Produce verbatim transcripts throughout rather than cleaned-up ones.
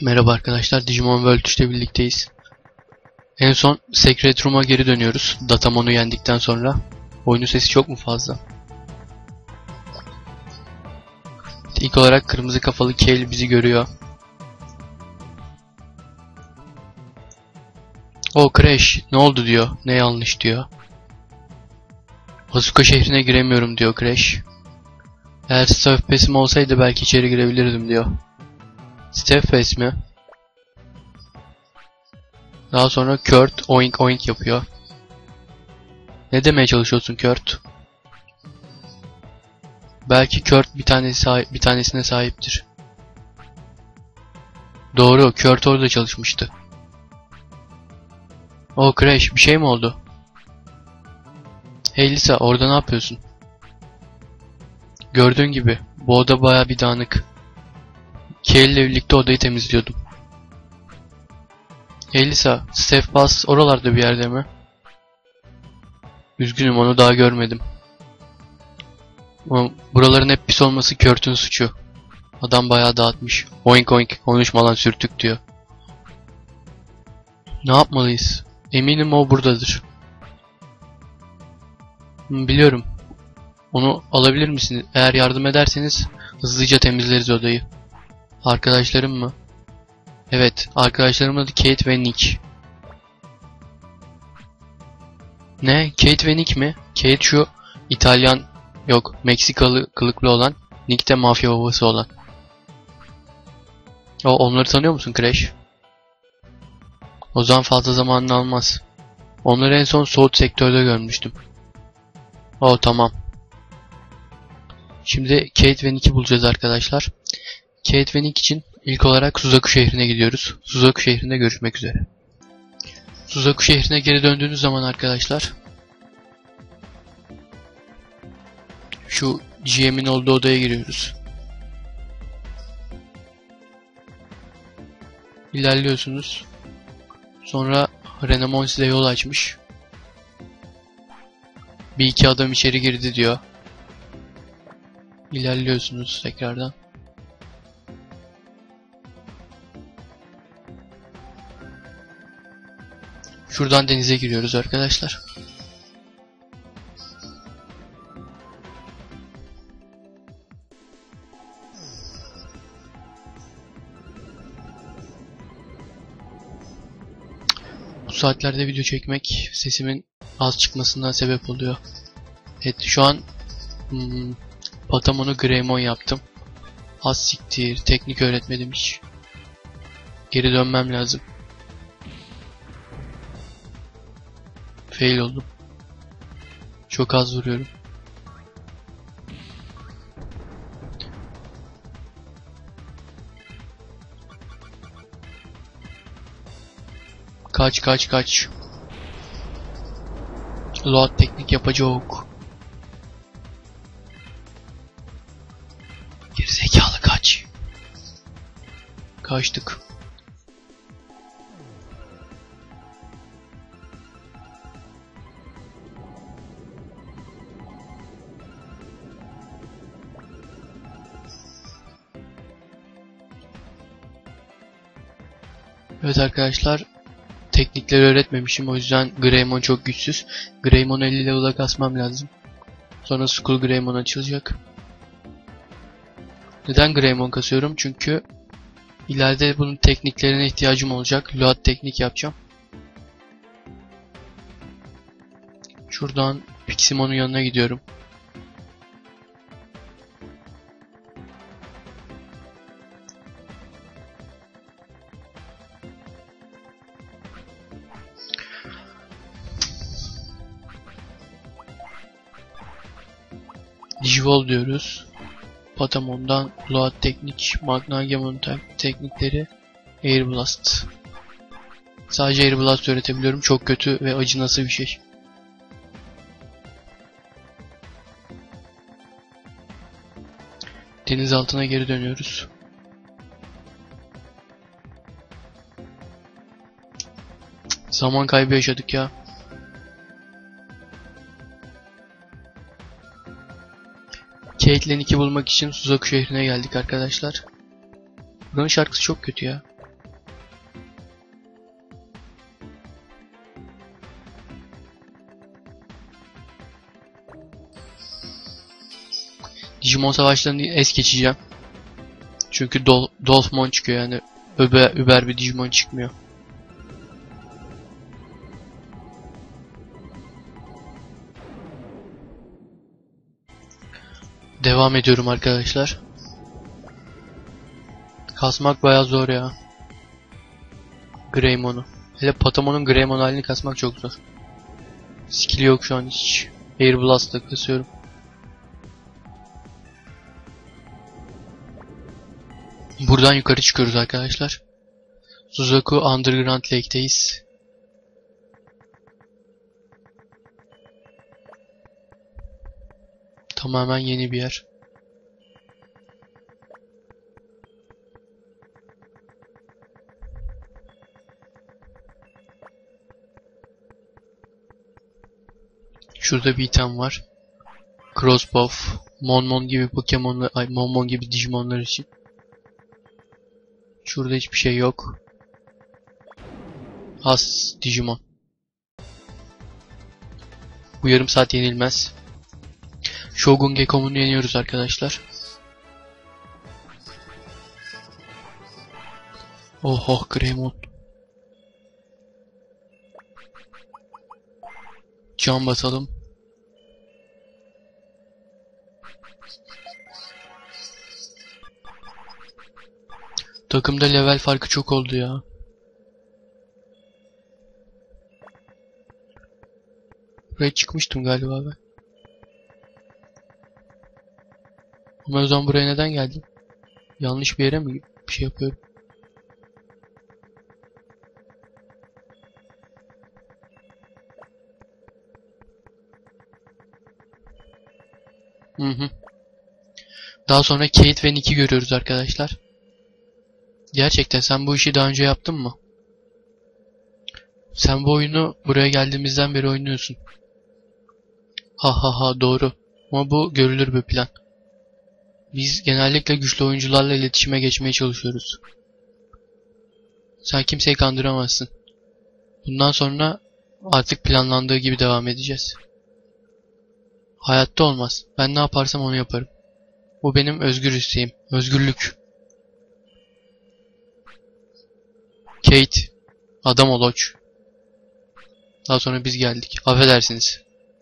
Merhaba arkadaşlar, Digimon World üçte birlikteyiz. En son Secret Room'a geri dönüyoruz. Datamon'u yendikten sonra. Oyunun sesi çok mu fazla? İlk olarak kırmızı kafalı Kale bizi görüyor. O Crash, ne oldu diyor. Ne yanlış diyor. Asuka şehrine giremiyorum diyor Crash. Eğer Staff Pass'im olsaydı belki içeri girebilirdim diyor. Staff Pass mi? Daha sonra Kurt oink oink yapıyor. Ne demeye çalışıyorsun Kurt? Belki Kurt bir tanesi sahip, bir tanesine sahiptir. Doğru, Kurt orada çalışmıştı. O Crash, bir şey mi oldu? Hey Lisa, orada ne yapıyorsun? Gördüğün gibi bu oda baya bir dağınık. Kale ile birlikte odayı temizliyordum. Hey Lisa, Staff Pass oralarda bir yerde mi? Üzgünüm, onu daha görmedim. Ama buraların hep pis olması Kurt'un suçu. Adam bayağı dağıtmış. Oink oink, konuşma lan sürtük diyor. Ne yapmalıyız? Eminim o buradadır. Biliyorum. Onu alabilir misiniz? Eğer yardım ederseniz hızlıca temizleriz odayı. Arkadaşlarım mı? Evet, arkadaşlarımın adı Kate ve Nick. Ne? Kate ve Nick mi? Kate şu İtalyan, yok Meksikalı kılıklı olan, Nick de mafya babası olan. O, onları tanıyor musun Crash? O zaman fazla zamanını almaz. Onları en son South sektörde görmüştüm. O tamam. Şimdi Kate ve Nick'i bulacağız arkadaşlar. Kate ve Nick için ilk olarak Suzaku şehrine gidiyoruz. Suzaku şehrinde görüşmek üzere. Suzaku şehrine geri döndüğünüz zaman arkadaşlar, şu G M'in olduğu odaya giriyoruz. İlerliyorsunuz. Sonra Renamon size yol açmış. Bir iki adam içeri girdi diyor. İlerliyorsunuz tekrardan. Şuradan denize giriyoruz arkadaşlar. Bu saatlerde video çekmek sesimin az çıkmasından sebep oluyor. Evet, şu an hmm, Patamon'u Greymon yaptım. Az siktir, teknik öğretmedim hiç. Geri dönmem lazım. Fail oldum. Çok az vuruyorum. Kaç kaç kaç. Load teknik yapacak. Gerizekalı kaç. Kaçtık. Evet arkadaşlar, teknikleri öğretmemişim, o yüzden Greymon çok güçsüz. Greymon elli level'a kasmam lazım. Sonra Skull Greymon açılacak. Neden Greymon kasıyorum? Çünkü ileride bunun tekniklerine ihtiyacım olacak. Load teknik yapacağım. Şuradan Piximon'un yanına gidiyorum. Digivolve diyoruz. Patamon'dan Load teknik, Magnagemon teknikleri, Air Blast. Sadece Air Blast öğretebiliyorum. Çok kötü ve acınası bir şey. Deniz altına geri dönüyoruz. Zaman kaybı yaşadık ya. Caitlyn'i bulmak için Suzaku şehrine geldik arkadaşlar. Buranın şarkısı çok kötü ya. Digimon savaşlarını es geçeceğim. Çünkü Dol Dolphmon çıkıyor yani. Öbe über bir Digimon çıkmıyor. Devam ediyorum arkadaşlar. Kasmak bayağı zor ya. Greymon'u. Hele Patamon'un Greymon halini kasmak çok zor. Skill yok şu an hiç. Air Blast'la kasıyorum. Buradan yukarı çıkıyoruz arkadaşlar. Suzaku Underground Lake'teyiz. Tamamen yeni bir yer. Şurada bir item var. Crossbow, Monmon gibi Pokemon'lar, ay Monmon gibi Digimon'lar için. Şurada hiçbir şey yok. Has Digimon. Bu yarım saat yenilmez. Shogun Gekko'nu yeniyoruz arkadaşlar. Oh oh Greymon. Can basalım. Takımda level farkı çok oldu ya. Buraya çıkmıştım galiba ben. Ama o zaman buraya neden geldim? Yanlış bir yere mi bir şey yapıyorum? Hı hı. Daha sonra Kate ve Nick'i görüyoruz arkadaşlar. Gerçekten sen bu işi daha önce yaptın mı? Sen bu oyunu buraya geldiğimizden beri oynuyorsun. Ha ha ha doğru. Ama bu görülür bir plan. Biz genellikle güçlü oyuncularla iletişime geçmeye çalışıyoruz. Sen kimseyi kandıramazsın. Bundan sonra artık planlandığı gibi devam edeceğiz. Hayatta olmaz. Ben ne yaparsam onu yaparım. Bu benim özgür isteğim. Özgürlük. Kate. Adam ol oç. Daha sonra biz geldik. Affedersiniz.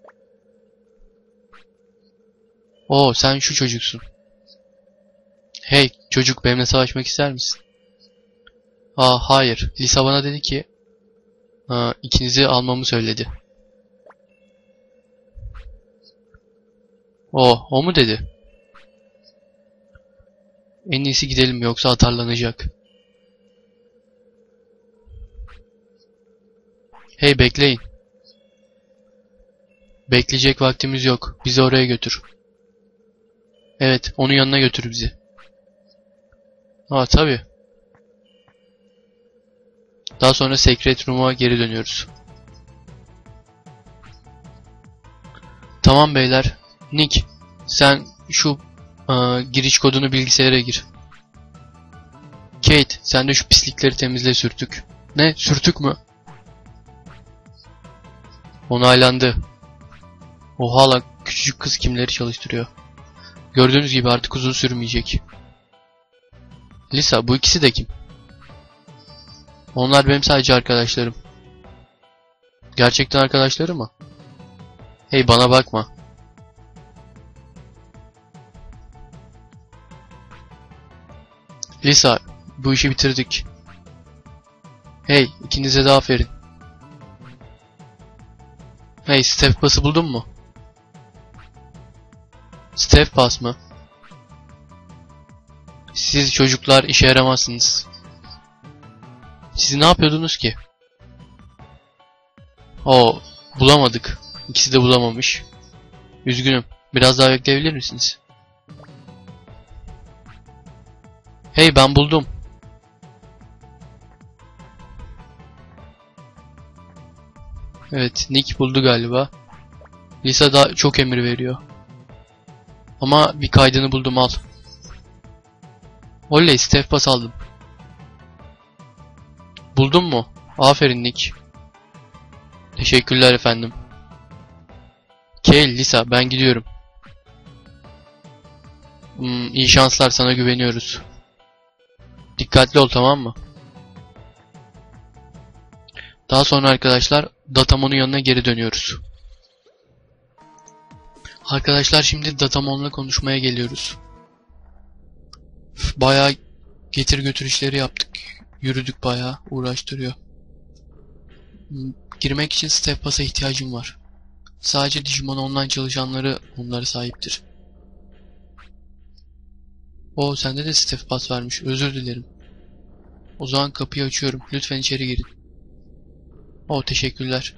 Oo sen şu çocuksun. Hey çocuk benimle savaşmak ister misin? Aa hayır. Lisa bana dedi ki aa, ikinizi almamı söyledi. O, o mu dedi? En iyisi gidelim yoksa atarlanacak. Hey bekleyin. Bekleyecek vaktimiz yok. Bizi oraya götür. Evet, onun yanına götür bizi. Aa tabii. Daha sonra Secret Room'a geri dönüyoruz. Tamam beyler. Nick, sen şu aa, giriş kodunu bilgisayara gir. Kate, sen de şu pislikleri temizle sürtük. Ne? Sürtük mü? Onaylandı. O hala küçücük kız kimleri çalıştırıyor. Gördüğünüz gibi artık uzun sürmeyecek. Lisa, bu ikisi de kim? Onlar benim sadece arkadaşlarım. Gerçekten arkadaşları mı? Hey bana bakma. Lisa, bu işi bitirdik. Hey, ikinize de aferin. Hey, Step Pass'ı buldun mu? Step Pass mı? Siz çocuklar işe yaramazsınız. Siz ne yapıyordunuz ki? Oo, bulamadık. İkisi de bulamamış. Üzgünüm. Biraz daha bekleyebilir misiniz? Hey, ben buldum. Evet, Nick buldu galiba. Lisa da çok emir veriyor. Ama bir kaydını buldum, al. Oley, Step Pass aldım. Buldun mu? Aferin Nick. Teşekkürler efendim. Kale, Lisa, ben gidiyorum. Hmm, iyi şanslar, sana güveniyoruz. Dikkatli ol, tamam mı? Daha sonra arkadaşlar Datamon'un yanına geri dönüyoruz. Arkadaşlar şimdi Datamon'la konuşmaya geliyoruz. Bayağı getir götür işleri yaptık. Yürüdük, bayağı uğraştırıyor. Girmek için Step Pass'a ihtiyacım var. Sadece Digimon Online çalışanları onlara sahiptir. O sende de Step Pass varmış. Özür dilerim. O zaman kapıyı açıyorum. Lütfen içeri girin. O teşekkürler.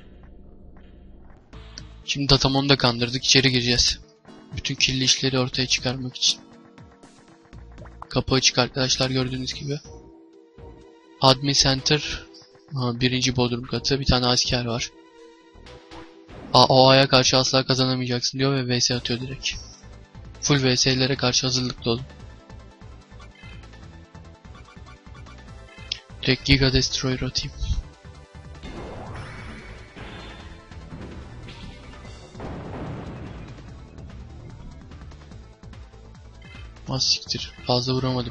Şimdi Datamon'u da kandırdık. İçeri gireceğiz. Bütün kirli işleri ortaya çıkarmak için. Kapı açık arkadaşlar, gördüğünüz gibi. Admin Center. Ha, birinci bodrum katı. Bir tane asker var. A O A'ya karşı asla kazanamayacaksın diyor ve V S atıyor direkt. Full V S'lere karşı hazırlıklı olun. Direkt Giga Destroyer atayım. Az siktir. Fazla vuramadım.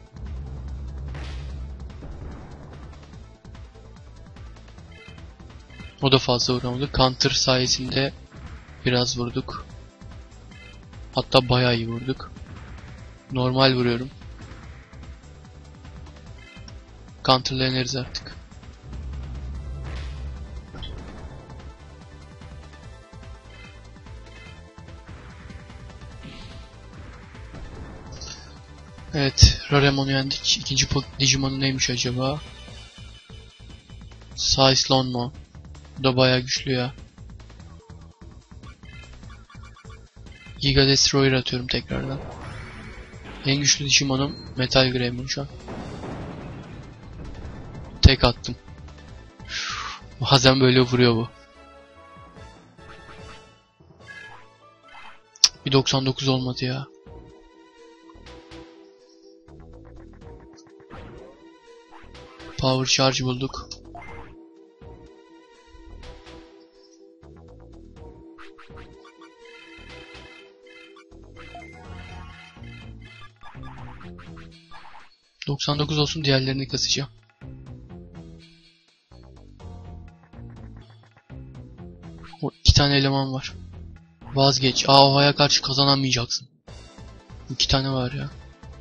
O da fazla vuramadı. Counter sayesinde biraz vurduk. Hatta bayağı iyi vurduk. Normal vuruyorum. Counter'lanırız artık. Evet, Raremon'u yendik. İkinci Digimon'u neymiş acaba? Cyclone mu? Bu da bayağı güçlü ya. Giga Destroyer atıyorum tekrardan. En güçlü Digimon'um Metal Greymon şu an. Tek attım. Bazen böyle vuruyor bu. Bir doksan dokuz olmadı ya. Power Charge bulduk. doksan dokuz olsun, diğerlerini kasacağım. O iki tane eleman var. Vazgeç. A O A'ya karşı kazanamayacaksın. İki tane var ya.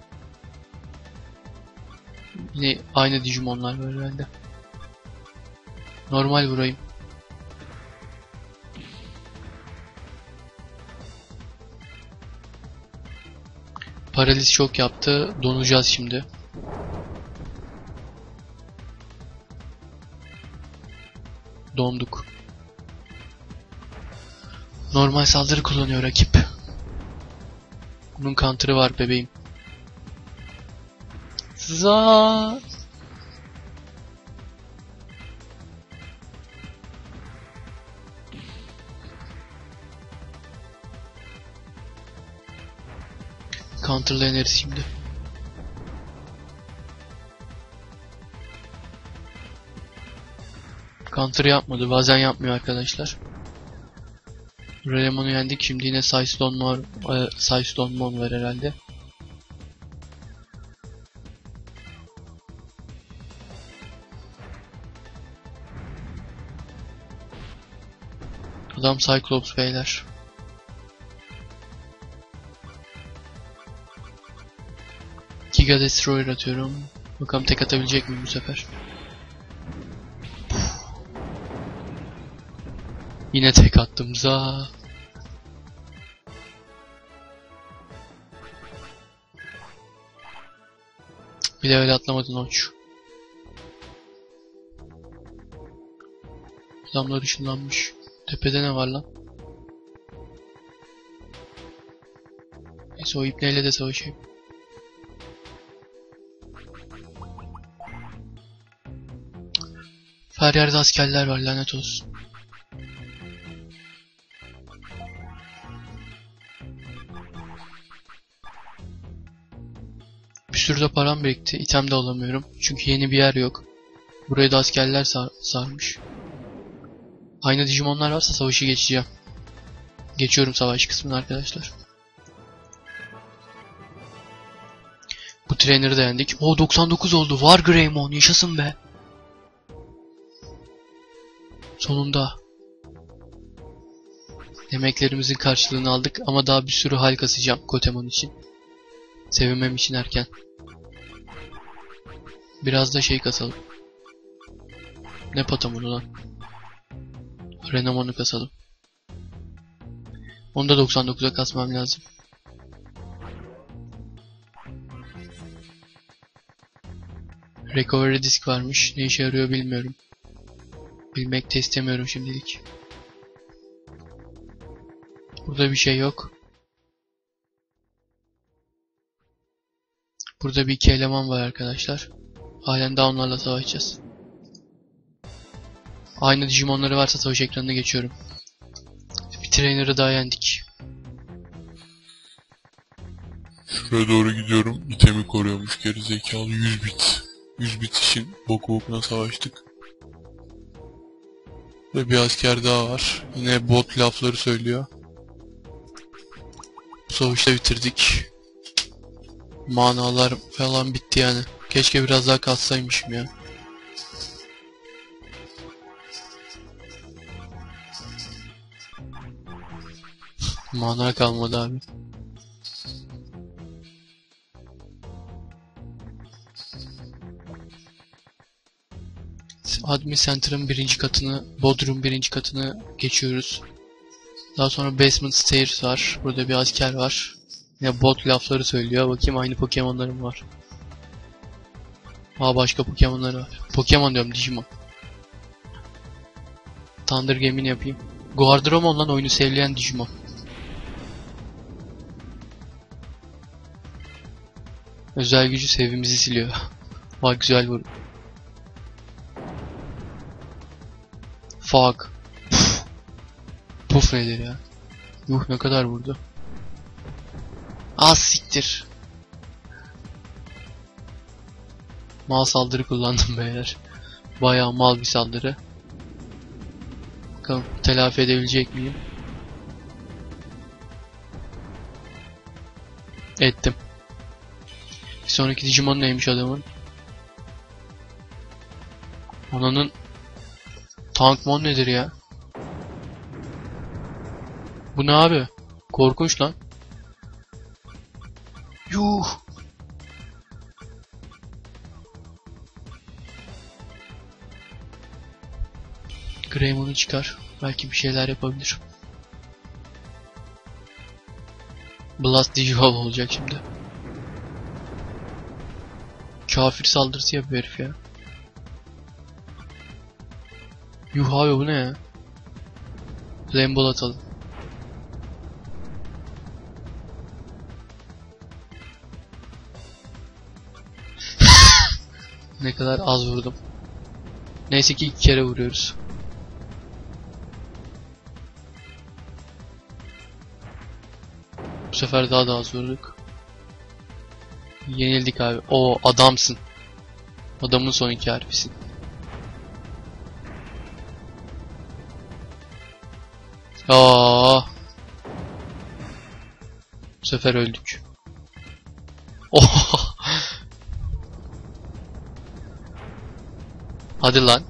Yine aynı Digimonlar var herhalde. Normal vurayım. Paraliz şok yaptı. Donacağız şimdi. Donduk. Normal saldırı kullanıyor rakip. Bunun counter'ı var bebeğim. Za. Counter'lanırız şimdi. Counter yapmadı. Bazen yapmıyor arkadaşlar. Raremon'u yendik. Şimdi yine Cyclone Mon, e, Cyclone Mon var herhalde. Adam Cyclops beyler. Giga Destroyer atıyorum. Bakalım tek atabilecek miyim bu sefer. Yine tek attım za. Bir de öyle atlamadın Oç. Adamlar ışınlanmış. Tepede ne var lan? Neyse, o ipneyle de savaşayım. Her yerde askerler var, lanet olsun. Bir sürü de param birikti. İtem de alamıyorum. Çünkü yeni bir yer yok. Buraya da askerler sar sarmış. Aynı Digimonlar varsa savaşı geçeceğim. Geçiyorum savaş kısmını arkadaşlar. Trainer'ı da yendik. O doksan dokuz oldu. Var Greymon. Yaşasın be. Sonunda. Emeklerimizin karşılığını aldık ama daha bir sürü hal kasacağım Kotemon için. Sevinmem için erken. Biraz da şey kasalım. Ne Patamonu lan? Renamon'u kasalım. Onu da doksan dokuza kasmam lazım. Recovery disk varmış. Ne işe yarıyor bilmiyorum. Bilmek de istemiyorum şimdilik. Burada bir şey yok. Burada bir iki eleman var arkadaşlar. Halen daha onlarla savaşacağız. Aynı Digimonları varsa savaş ekranına geçiyorum. Bir Trainer'ı daha yendik. Şuraya doğru gidiyorum. İtemi koruyormuş gerizekalı. yüz bit. yüz bit için boku bokuna savaştık. Ve bir asker daha var. Yine bot lafları söylüyor. Bu savaşı da bitirdik. Manalar falan bitti yani. Keşke biraz daha kalsaymışım ya. Mana kalmadı abi. Admin Center'ın birinci katını, Bodrum birinci katını geçiyoruz. Daha sonra Basement Stairs var. Burada bir asker var. Yine bot lafları söylüyor. Bakayım aynı Pokemon'larım var. Aa başka Pokemon'lar var. Pokemon diyorum, Digimon. Thunder Game'ini yapayım. Guardromon lan, oyunu sevleyen Digimon. Özel gücü sevimizi siliyor. Bak güzel vur. Fuck. Puf. Puf nedir ya? Yuh ne kadar vurdu. Az siktir. Mal saldırı kullandım beyler. Bayağı mal bir saldırı. Bakalım telafi edebilecek miyim? Ettim. Bir sonraki Digimon neymiş adamın? Ananın Tankmon nedir ya? Bu ne abi? Korkunç lan. Yuh. Greymon'u çıkar. Belki bir şeyler yapabilir. Blast Digivolve olacak şimdi. Kafir saldırısı yapıyor herif ya. Yuh abi bu ne ya? Flame atalım. Ne kadar az vurdum. Neyse ki iki kere vuruyoruz. Bu sefer daha da az vurduk. Yenildik abi. O adamsın. Adamın son iki harfisin. Aa. Bu sefer öldük. Oh. Hadi lan.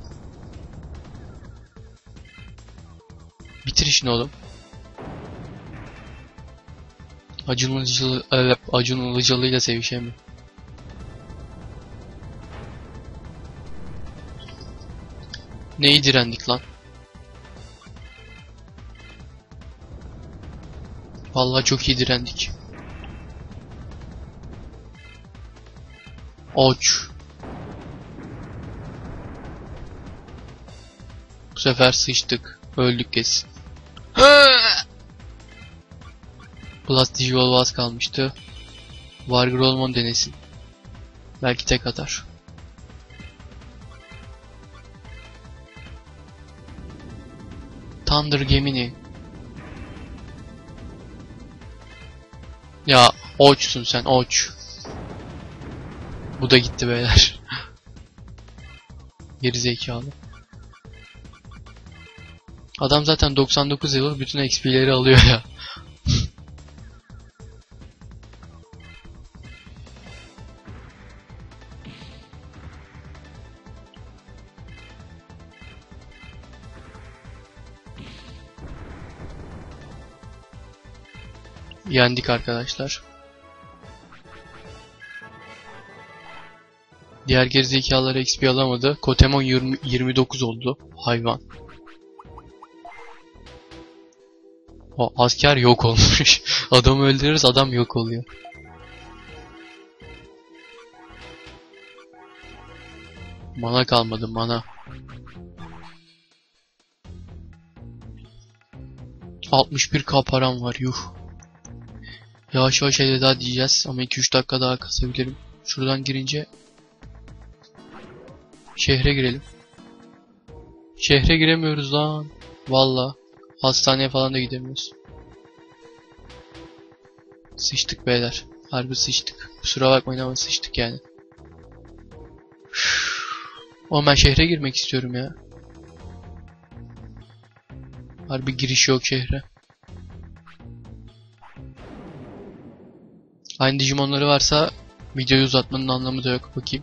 Bitir işini oğlum. Acun Ilıcalı, evet, Acun Ilıcalı ile sevişemiyor. Neyi direndik lan? Vallahi çok iyi direndik. Oç. Bu sefer sıçtık. Öldük kesin. Blast Digivolve az kalmıştı. Vargrolmon denesin. Belki tek atar. Thunder Gemini. Ya oçsun sen, oç. Bu da gitti beyler. Geri zekalı. Adam zaten doksan dokuz level, bütün X P'leri alıyor ya. Yendik arkadaşlar. Diğer gerizekalılar X P alamadı. Kotemon yirmi, yirmi dokuz oldu. Hayvan. O asker yok olmuş. Adamı öldürürüz, adam yok oluyor. Mana kalmadı, mana. altmış bir K param var, yuh. Yavaş yavaş elveda diyeceğiz ama iki üç dakika daha kasabilirim. Şuradan girince şehre girelim. Şehre giremiyoruz lan. Valla. Hastaneye falan da gidemiyoruz. Sıçtık beyler. Harbi sıçtık. Kusura bakmayın ama sıçtık yani. Ama ben şehre girmek istiyorum ya. Harbi giriş yok şehre. Aynı Digimonları varsa videoyu uzatmanın anlamı da yok. Bakayım.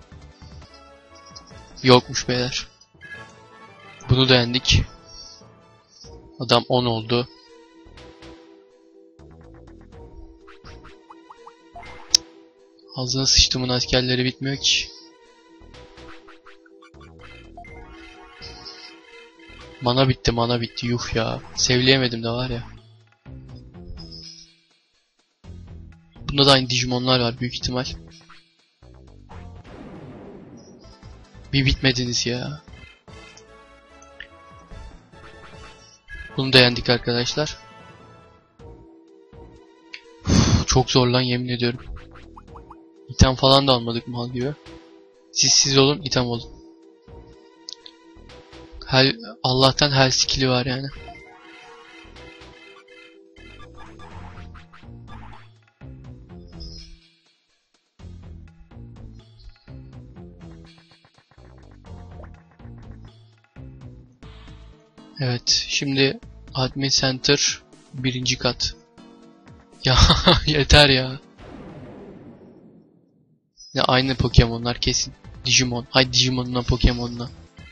Yokmuş beyler. Bunu da yendik. Adam on oldu. Ağzına sıçtımın askerleri bitmiyor ki. Mana bitti, mana bitti. Yuh ya. Sevleyemedim de var ya. Bunda da aynı Digimonlar var büyük ihtimal. Bir bitmediniz ya. Bunu da yendik arkadaşlar. Uf, çok zor lan yemin ediyorum. İtem falan da almadık mal gibi. Siz siz olun, item olun. Hel, Allah'tan hel skill'i var yani. Evet, şimdi Admin Center birinci kat. Ya yeter ya. Ya aynı Pokemon'lar kesin. Digimon. Hay Digimon'la Pokemon'la.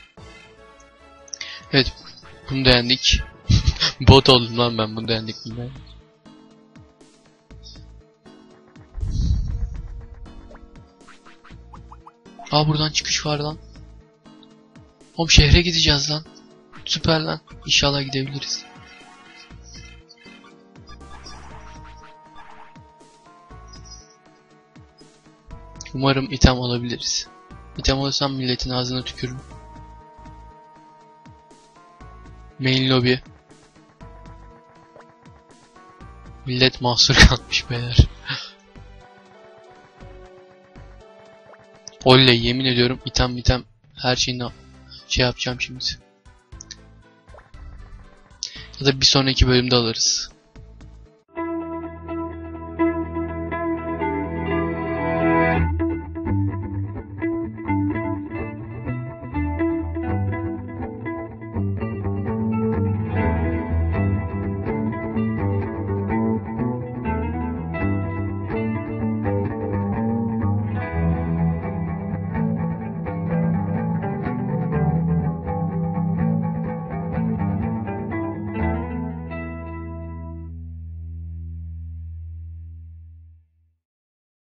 Evet, bunu da yendik. Bot oldum lan ben, bunu da yendik. Bunu da yendik. Aa buradan çıkış var lan. Oğlum şehre gideceğiz lan. Süper lan. İnşallah gidebiliriz. Umarım item alabiliriz. İtem alırsam milletin ağzına tükürürüm. Main lobby. Millet mahsur kalmış beyler. Oley, yemin ediyorum item item her şeyini şey yapacağım şimdi. Ya da bir sonraki bölümde alırız.